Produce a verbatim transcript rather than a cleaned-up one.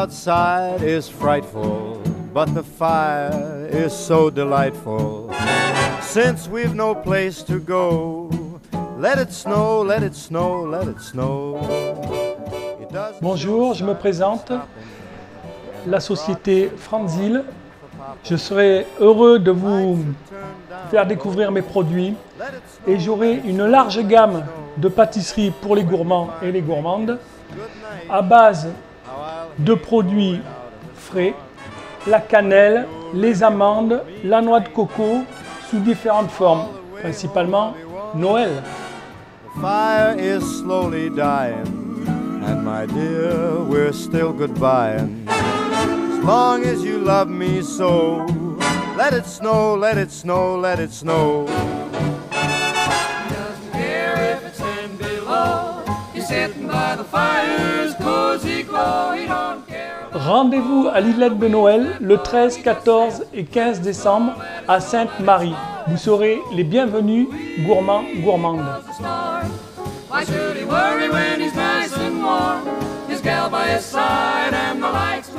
outside is frightful, but the fire is so delightful. Since we've no place to go, let it snow, let it snow, let it snow. Bonjour, je me présente, la société Franzil. Je serai heureux de vous faire découvrir mes produits et j'aurai une large gamme de pâtisseries pour les gourmands et les gourmandes à base de produits frais, la cannelle, les amandes, la noix de coco sous différentes formes, principalement Noël. The fire is slowly dying, and my dear, we're still goodbying. As long as you love me so, let it snow, let it snow, let it snow. He doesn't care if it's ten below. He's sitting by the fire's cozy glow. He don't care. Rendez-vous à l'Islette de Noël le treize, quatorze et quinze décembre à Sainte-Marie. Vous serez les bienvenus, gourmands, gourmandes. Why should he worry when he's nice and warm? His gal by his side and the lights